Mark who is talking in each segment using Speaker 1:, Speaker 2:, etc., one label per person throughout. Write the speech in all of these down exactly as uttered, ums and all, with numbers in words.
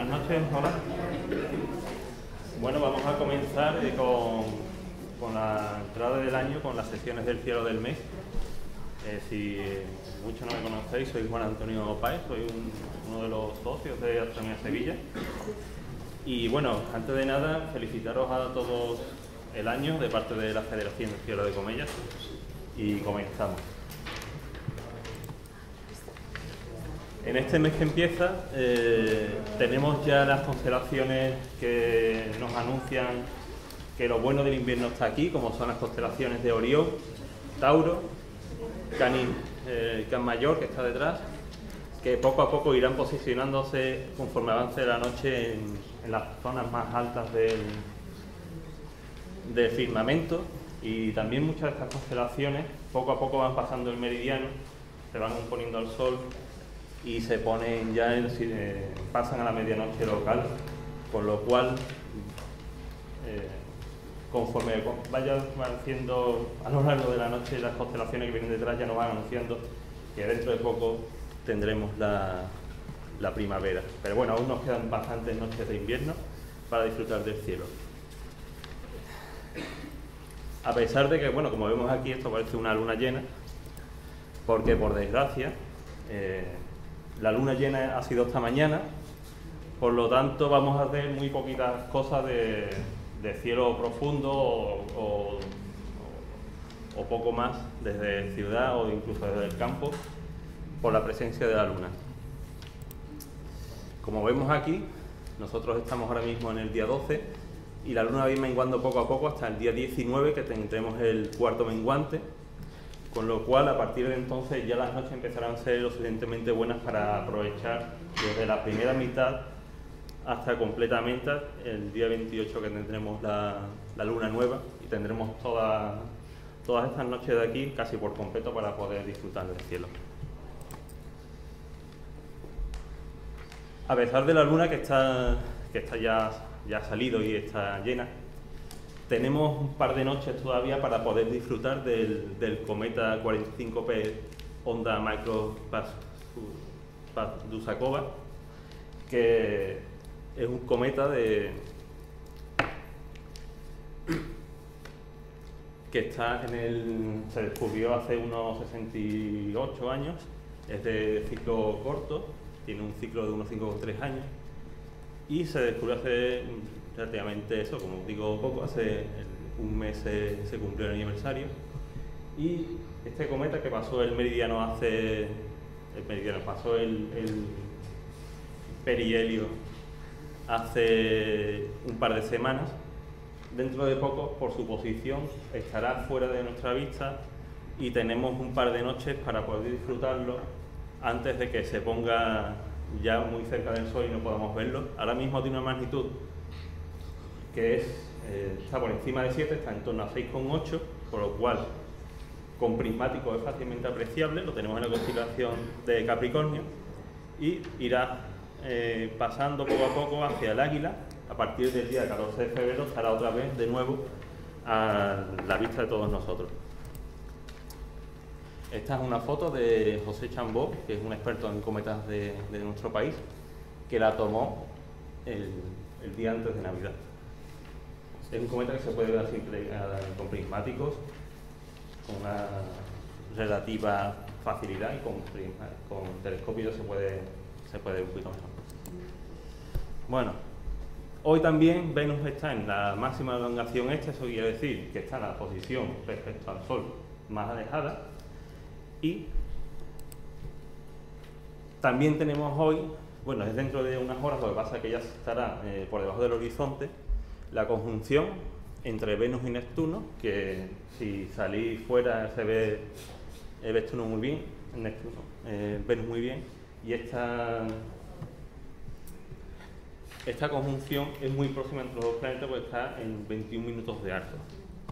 Speaker 1: noches, hola. Bueno, vamos a comenzar eh, con, con la entrada del año, con las sesiones del cielo del mes. Eh, si muchos no me conocéis, soy Juan Antonio Páez, soy un, uno de los socios de Astronomía Sevilla. Y bueno, antes de nada, felicitaros a todos el año de parte de la Federación del Cielo de Comellas y comenzamos. En este mes que empieza eh, tenemos ya las constelaciones que nos anuncian que lo bueno del invierno está aquí, como son las constelaciones de Orión, Tauro, Canis, eh, Can Mayor, que está detrás, que poco a poco irán posicionándose conforme avance la noche en, en las zonas más altas del, del firmamento, y también muchas de estas constelaciones poco a poco van pasando el meridiano, se van poniendo al sol y se ponen ya en, eh, pasan a la medianoche local, con lo cual eh, conforme vaya haciendo a lo largo de la noche, las constelaciones que vienen detrás ya nos van anunciando que dentro de poco tendremos la, la primavera. Pero bueno, aún nos quedan bastantes noches de invierno para disfrutar del cielo. A pesar de que, bueno, como vemos aquí, esto parece una luna llena, porque por desgracia eh, la luna llena ha sido esta mañana, por lo tanto vamos a hacer muy poquitas cosas de, de cielo profundo o, o, o poco más desde ciudad o incluso desde el campo, por la presencia de la luna. Como vemos aquí, nosotros estamos ahora mismo en el día doce y la luna va a ir menguando poco a poco hasta el día diecinueve, que tendremos el cuarto menguante, con lo cual a partir de entonces ya las noches empezarán a ser lo suficientemente buenas para aprovechar desde la primera mitad hasta completamente el día veintiocho, que tendremos la, la luna nueva y tendremos toda, todas estas noches de aquí casi por completo para poder disfrutar del cielo. A pesar de la luna que está, que está ya, ya ha salido y está llena, tenemos un par de noches todavía para poder disfrutar del, del cometa cuarenta y cinco P Onda Micro-Pavlov-Dusakova, que es un cometa de, que está en el, se descubrió hace unos sesenta y ocho años, es de ciclo corto, tiene un ciclo de unos cinco coma tres años, y se descubrió hace relativamente eso, como digo poco, hace un mes se, se cumplió el aniversario. Y este cometa que pasó el meridiano hace, el meridiano pasó el, el perihelio hace un par de semanas, dentro de poco por su posición estará fuera de nuestra vista y tenemos un par de noches para poder disfrutarlo antes de que se ponga ya muy cerca del sol y no podamos verlo. Ahora mismo tiene una magnitud que es, eh, está por encima de siete, está en torno a seis coma ocho, por lo cual con prismático es fácilmente apreciable, lo tenemos en la constelación de Capricornio, y irá eh, pasando poco a poco hacia el Águila. A partir del día catorce de febrero estará otra vez de nuevo a la vista de todos nosotros. Esta es una foto de José Chambó, que es un experto en cometas de, de nuestro país, que la tomó el, el día antes de Navidad. Es un cometa que se puede ver así con prismáticos, con una relativa facilidad, y con, con telescopio se puede, se puede ver un poquito mejor. Bueno, hoy también Venus está en la máxima elongación este, eso quiere decir que está en la posición respecto al Sol más alejada. Y también tenemos hoy, bueno, es dentro de unas horas, lo que pasa es que ya estará eh, por debajo del horizonte, la conjunción entre Venus y Neptuno, que si salís fuera se ve eh, Neptuno muy bien, Neptuno, eh, Venus muy bien, y esta, esta conjunción es muy próxima entre los dos planetas porque está en veintiún minutos de arco.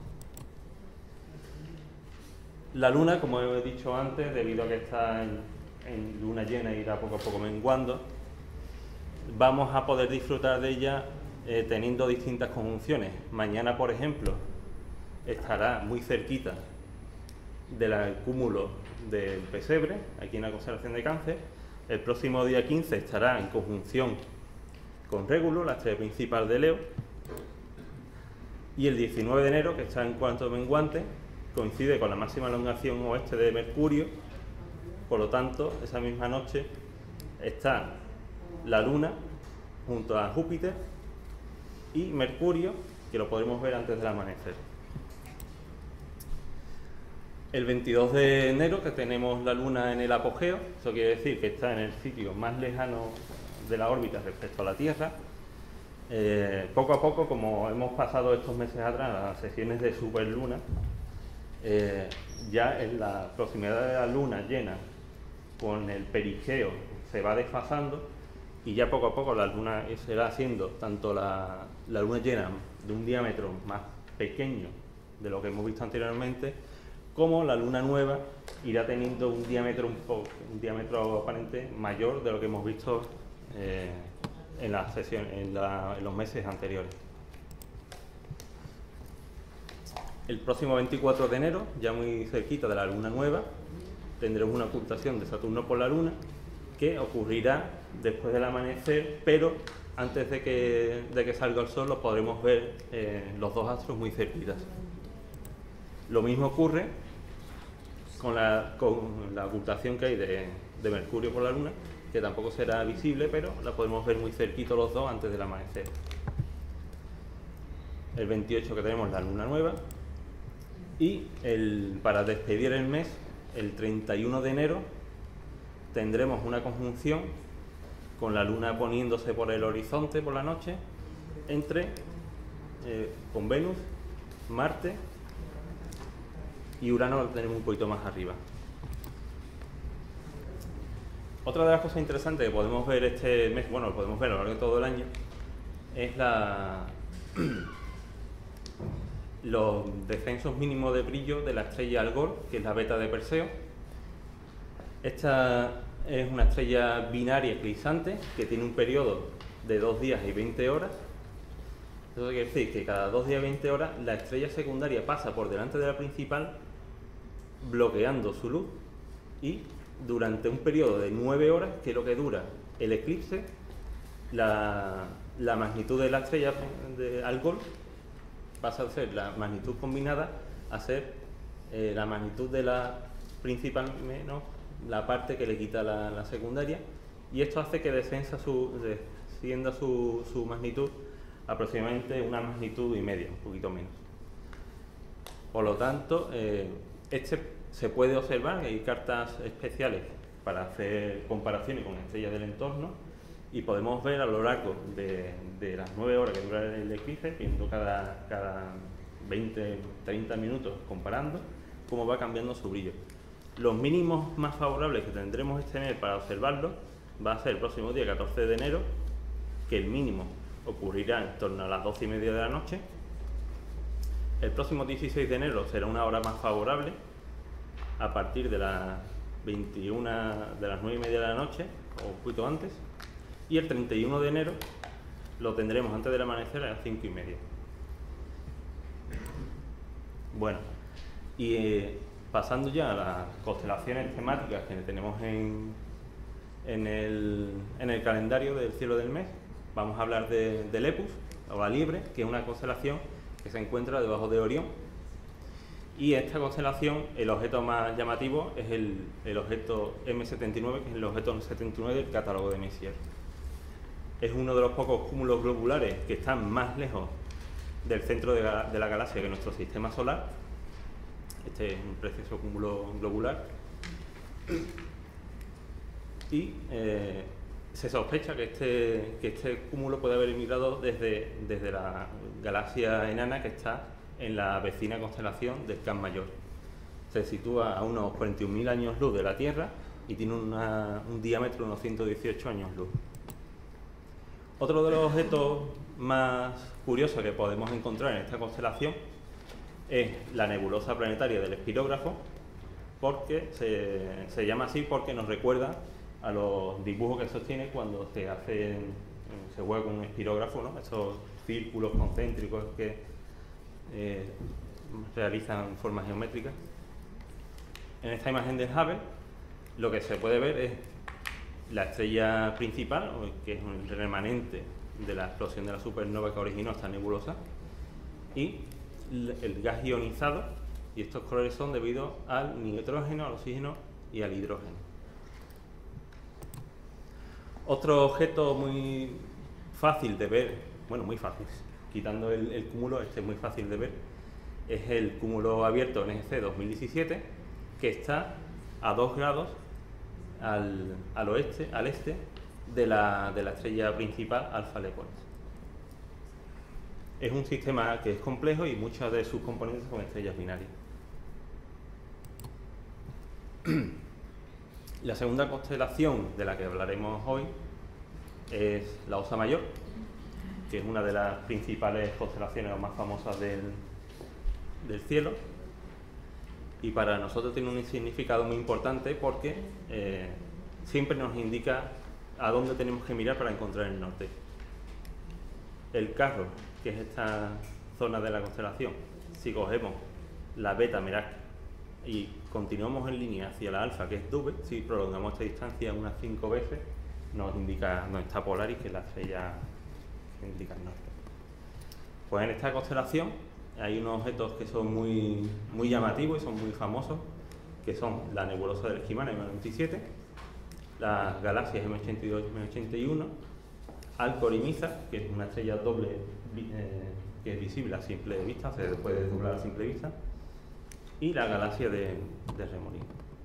Speaker 1: La luna, como he dicho antes, debido a que está en, en luna llena y irá poco a poco menguando, vamos a poder disfrutar de ella eh, teniendo distintas conjunciones. Mañana, por ejemplo, estará muy cerquita del cúmulo del Pesebre, aquí en la constelación de Cáncer. El próximo día quince estará en conjunción con Régulo, la estrella principal de Leo. Y el diecinueve de enero, que está en cuanto menguante, coincide con la máxima elongación oeste de Mercurio. Por lo tanto, esa misma noche está la Luna junto a Júpiter y Mercurio, que lo podremos ver antes del amanecer. El veintidós de enero, que tenemos la Luna en el apogeo, eso quiere decir que está en el sitio más lejano de la órbita respecto a la Tierra. Eh, poco a poco, como hemos pasado estos meses atrás las sesiones de superluna, eh, ya en la proximidad de la Luna llena con el perigeo se va desfasando y ya poco a poco la Luna será siendo tanto la, la Luna llena de un diámetro más pequeño de lo que hemos visto anteriormente, como la Luna nueva irá teniendo un diámetro un, poco, un diámetro aparente mayor de lo que hemos visto eh, en, la sesión, en, la, en los meses anteriores. El próximo veinticuatro de enero, ya muy cerquita de la Luna nueva, tendremos una ocultación de Saturno por la Luna que ocurrirá después del amanecer, pero antes de que, de que salga el Sol los podremos ver eh, los dos astros muy cerquitas. Lo mismo ocurre con la, con la ocultación que hay de, de Mercurio por la Luna, que tampoco será visible, pero la podemos ver muy cerquita los dos antes del amanecer. El veintiocho, que tenemos la Luna nueva, y el, para despedir el mes, el treinta y uno de enero, tendremos una conjunción con la Luna poniéndose por el horizonte por la noche, entre eh, con Venus, Marte y Urano lo tenemos un poquito más arriba. Otra de las cosas interesantes que podemos ver este mes, bueno, lo podemos ver a lo largo de todo el año, es la, los descensos mínimos de brillo de la estrella Algol, que es la beta de Perseo. Esta es una estrella binaria eclipsante que tiene un periodo de dos días y veinte horas. Eso quiere decir que cada dos días y veinte horas la estrella secundaria pasa por delante de la principal bloqueando su luz, y durante un periodo de nueve horas, que es lo que dura el eclipse, la, la magnitud de la estrella de Algol pasa a ser la magnitud combinada a ser eh, la magnitud de la principal menos la parte que le quita la, la secundaria, y esto hace que descienda su, descienda su, su magnitud aproximadamente una magnitud y media, un poquito menos. Por lo tanto, eh, este se puede observar, hay cartas especiales para hacer comparaciones con estrellas del entorno, y podemos ver a lo largo de, de las nueve horas que dura el eclipse, viendo cada, cada veinte treinta minutos comparando cómo va cambiando su brillo. Los mínimos más favorables que tendremos este mes para observarlo va a ser el próximo día catorce de enero, que el mínimo ocurrirá en torno a las doce y media de la noche. El próximo dieciséis de enero será una hora más favorable, a partir de las veintiuna, de las nueve y media de la noche, o un poquito antes, y el treinta y uno de enero lo tendremos antes del amanecer a las cinco y media. Bueno, y eh, pasando ya a las constelaciones temáticas que tenemos en, en, el, en el calendario del cielo del mes, vamos a hablar de, de Lepus, o la Liebre, que es una constelación que se encuentra debajo de Orión. Y esta constelación, el objeto más llamativo es el, el objeto M setenta y nueve, que es el objeto setenta y nueve del catálogo de Messier. Es uno de los pocos cúmulos globulares que están más lejos del centro de la, de la galaxia que nuestro sistema solar. Este es un precioso cúmulo globular. Y eh, se sospecha que este, que este cúmulo puede haber emigrado desde, desde la galaxia enana que está en la vecina constelación del Can Mayor. Se sitúa a unos cuarenta y un mil años luz de la Tierra y tiene una, un diámetro de unos ciento dieciocho años luz. Otro de los objetos más curiosos que podemos encontrar en esta constelación es la nebulosa planetaria del espirógrafo, porque se, se llama así porque nos recuerda a los dibujos que sostiene cuando se hace, se juega con un espirógrafo, ¿no? Esos círculos concéntricos que eh, realizan formas geométricas. En esta imagen del Hubble lo que se puede ver es la estrella principal, que es un remanente de la explosión de la supernova que originó esta nebulosa, y el gas ionizado, y estos colores son debido al nitrógeno, al oxígeno y al hidrógeno. Otro objeto muy fácil de ver, bueno, muy fácil, quitando el, el cúmulo, este es muy fácil de ver, es el cúmulo abierto N G C dos mil diecisiete, que está a dos grados al, al oeste, al este de la, de la estrella principal Alpha Leporis. Es un sistema que es complejo y muchas de sus componentes son estrellas binarias. La segunda constelación de la que hablaremos hoy es la Osa Mayor, que es una de las principales constelaciones o más famosas del, del cielo, y para nosotros tiene un significado muy importante porque eh, siempre nos indica a dónde tenemos que mirar para encontrar el norte. El Carro, que es esta zona de la constelación, si cogemos la Beta Merak y continuamos en línea hacia la Alfa, que es Dubhe, si prolongamos esta distancia unas cinco veces, nos indica dónde está Polaris, que es la estrella que indica el norte. Pues en esta constelación hay unos objetos que son muy, muy llamativos y son muy famosos, que son la nebulosa del Esquimán M noventa y siete, las galaxias M ochenta y dos y M ochenta y uno, Alcor y Mizar, que es una estrella doble eh, que es visible a simple vista, se puede doblar a simple vista, y la galaxia de, de Remolino.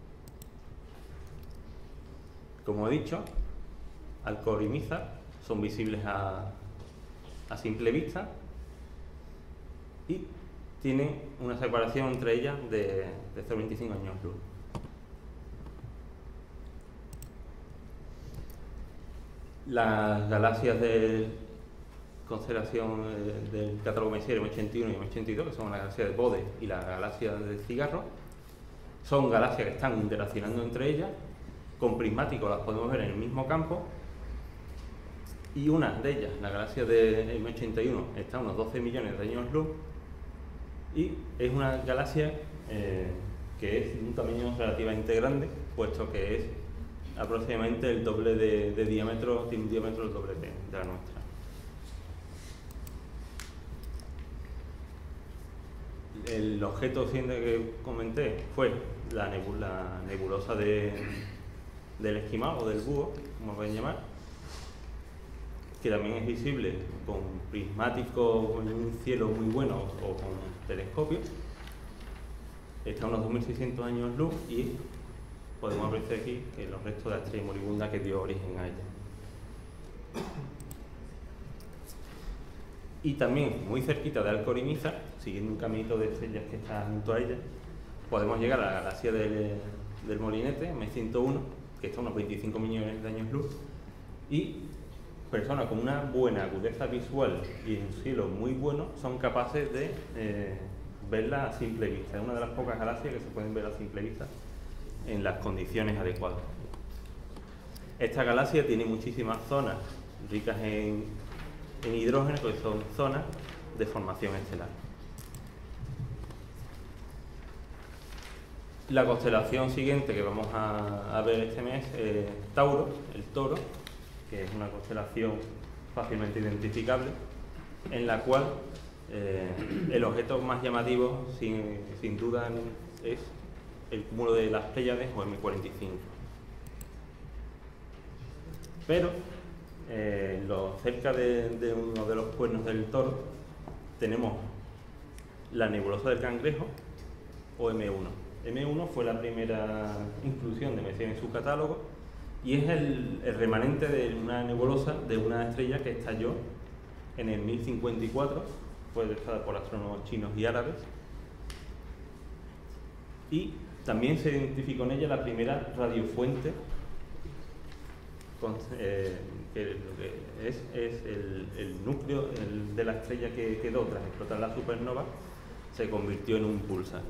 Speaker 1: Como he dicho, Alcor y Mizar son visibles a, a simple vista y tienen una separación entre ellas de, de cero coma veinticinco años luz. Las galaxias de constelación eh, del catálogo Messier M ochenta y uno y M ochenta y dos, que son la galaxia de Bode y la galaxia del Cigarro, son galaxias que están interaccionando entre ellas. Con prismáticos las podemos ver en el mismo campo, y una de ellas, la galaxia de M ochenta y uno, está a unos doce millones de años luz y es una galaxia eh, que es de un tamaño relativamente grande, puesto que es aproximadamente el doble de, de diámetro, tiene un diámetro el doble de, de la nuestra. El objeto siguiente que comenté fue la, nebula, la nebulosa de, del Esquimal o del Búho, como pueden llamar, que también es visible con prismático, con un cielo muy bueno o con telescopio. Está a unos dos mil seiscientos años luz y podemos apreciar aquí que los restos de la estrella moribunda que dio origen a ella. Y también, muy cerquita de Alcor y Mizar, siguiendo un caminito de estrellas que está junto a ella, podemos llegar a la galaxia del, del Molinete, M ciento uno, que está a unos veinticinco millones de años luz, y personas con una buena agudeza visual y un cielo muy bueno son capaces de eh, verla a simple vista. Es una de las pocas galaxias que se pueden ver a simple vista en las condiciones adecuadas. Esta galaxia tiene muchísimas zonas ricas en, en hidrógeno, que son zonas de formación estelar. La constelación siguiente que vamos a, a ver este mes es Tauro, el Toro, que es una constelación fácilmente identificable, en la cual eh, el objeto más llamativo, sin, sin duda, es el cúmulo de las Pléyades o M cuarenta y cinco. Pero eh, lo, cerca de, de uno de los cuernos del Toro tenemos la nebulosa del Cangrejo o M uno. M uno fue la primera inclusión de Messier en su catálogo y es el, el remanente de una nebulosa de una estrella que estalló en el mil cincuenta y cuatro, fue detectada por astrónomos chinos y árabes, y también se identificó en ella la primera radiofuente, con, eh, que lo que es, es el, el núcleo el, de la estrella que quedó tras explotar la supernova, se convirtió en un pulsar.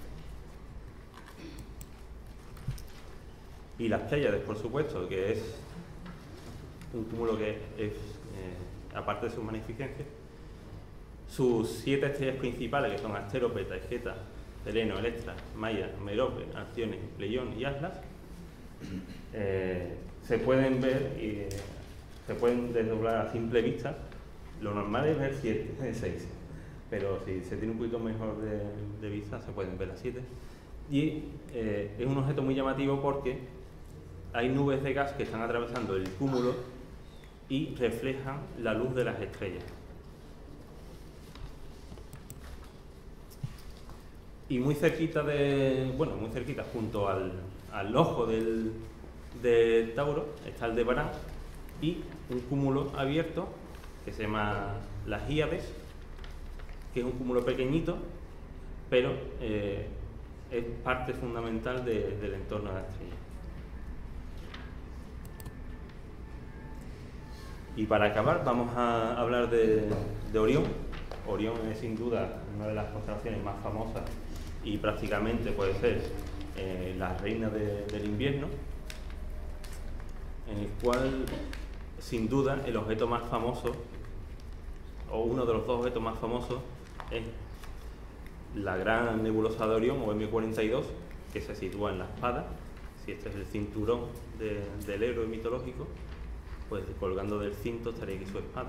Speaker 1: Y las Pléyades, por supuesto, que es un cúmulo que es, es eh, aparte de sus magnificencias, sus siete estrellas principales, que son Astero, Beta, Egeta, Seleno, Electra, Maya, Merope, Alcione, Pleión y Atlas, eh, se pueden ver eh, se pueden desdoblar a simple vista. Lo normal es ver siete, seis, pero si se tiene un poquito mejor de, de vista se pueden ver las siete. Y eh, es un objeto muy llamativo porque hay nubes de gas que están atravesando el cúmulo y reflejan la luz de las estrellas. Y muy cerquita de, bueno, muy cerquita, junto al, al ojo del, de Tauro, está el de Barán y un cúmulo abierto que se llama las Híades, que es un cúmulo pequeñito, pero eh, es parte fundamental de, del entorno de la estrella. Y para acabar vamos a hablar de, de Orión. Orión es sin duda una de las constelaciones más famosas y prácticamente puede ser eh, la reina de, del invierno, en el cual sin duda el objeto más famoso, o uno de los dos objetos más famosos, es la gran nebulosa de Orión, o eme cuarenta y dos, que se sitúa en la espada. Si este es el cinturón de, del héroe mitológico, pues colgando del cinto estaría aquí su espada.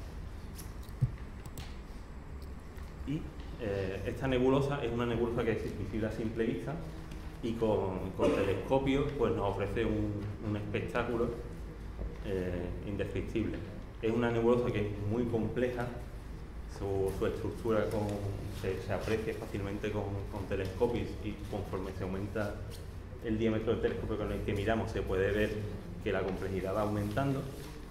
Speaker 1: Y eh, esta nebulosa es una nebulosa que es visible a simple vista y con, con telescopios pues nos ofrece un, un espectáculo eh, indescriptible. Es una nebulosa que es muy compleja, su, su estructura con, se, se aprecia fácilmente con, con telescopios y conforme se aumenta el diámetro del telescopio con el que miramos se puede ver que la complejidad va aumentando.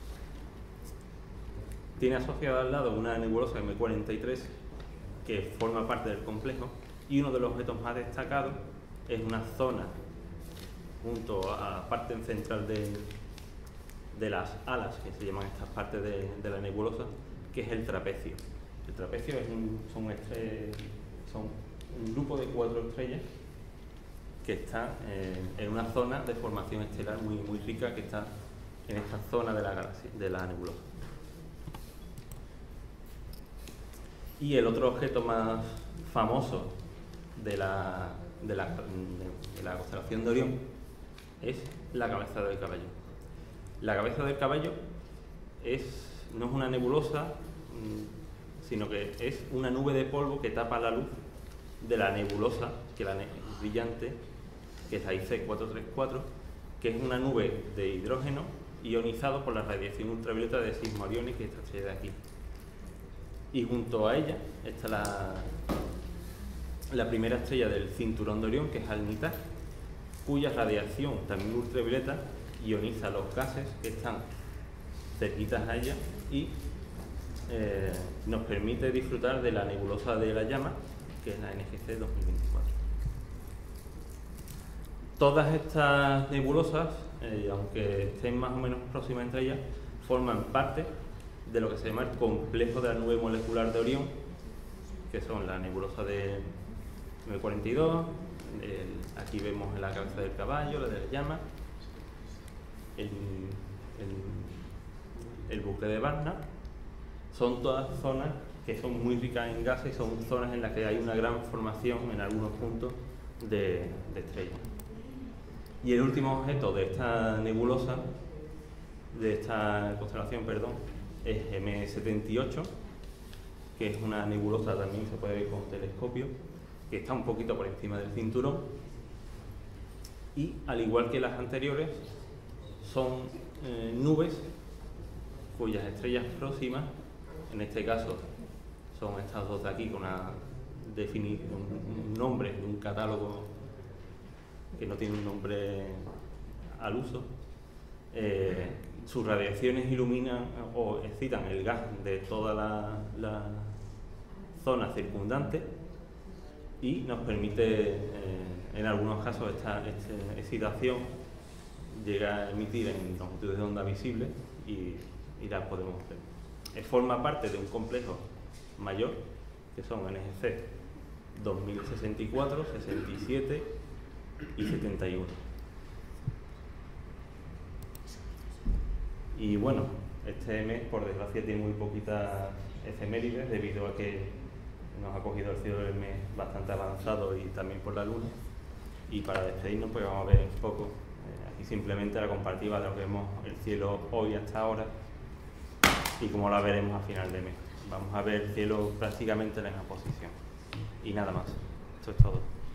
Speaker 1: Tiene asociada al lado una nebulosa eme cuarenta y tres que forma parte del complejo y uno de los objetos más destacados es una zona junto a la parte central de, de las alas, que se llaman estas partes de, de la nebulosa, que es el trapecio. El trapecio es un, son, estre, son un grupo de cuatro estrellas que está eh, en una zona de formación estelar muy, muy rica que está en esta zona de la galaxia, de la nebulosa. Y el otro objeto más famoso de la, de la, de la constelación de Orión es la cabeza del caballo. La cabeza del caballo es, no es una nebulosa, sino que es una nube de polvo que tapa la luz de la nebulosa, que la ne brillante, que es la I C cuatro tres cuatro, que es una nube de hidrógeno ionizado por la radiación ultravioleta de Sigma Orionis, que es esta estrella de aquí. Y junto a ella está la, la primera estrella del cinturón de Orión, que es Alnitar, cuya radiación, también ultravioleta, ioniza los gases que están cerquitas a ella y eh, nos permite disfrutar de la nebulosa de la llama, que es la ene ge ce dos mil veinticuatro. Todas estas nebulosas, eh, aunque estén más o menos próximas entre ellas, forman parte de lo que se llama el complejo de la nube molecular de Orión, que son la nebulosa de eme cuarenta y dos, el, aquí vemos la cabeza del caballo, la de la llama, el, el, el bucle de Barnard. Son todas zonas que son muy ricas en gases y son zonas en las que hay una gran formación en algunos puntos de, de estrellas. Y el último objeto de esta nebulosa, de esta constelación, perdón, es eme setenta y ocho, que es una nebulosa, también se puede ver con telescopio, que está un poquito por encima del cinturón y, al igual que las anteriores, son eh, nubes cuyas estrellas próximas, en este caso son estas dos de aquí, con una definición, un nombre de un catálogo que no tiene un nombre al uso. Eh, sus radiaciones iluminan o excitan el gas de toda la, la zona circundante y nos permite, eh, en algunos casos, esta, esta excitación llega a emitir en longitudes de onda visibles y, y las podemos ver. Eh, forma parte de un complejo mayor, que son ene ge ce dos mil sesenta y cuatro, sesenta y siete y setenta y uno. Y bueno, este mes, por desgracia, tiene muy poquitas efemérides debido a que nos ha cogido el cielo del mes bastante avanzado y también por la luna. Y para despedirnos, pues vamos a ver un poco eh, y simplemente la comparativa de lo que vemos el cielo hoy hasta ahora y como la veremos a final de mes. Vamos a ver el cielo prácticamente en la misma posición y nada más. Esto es todo.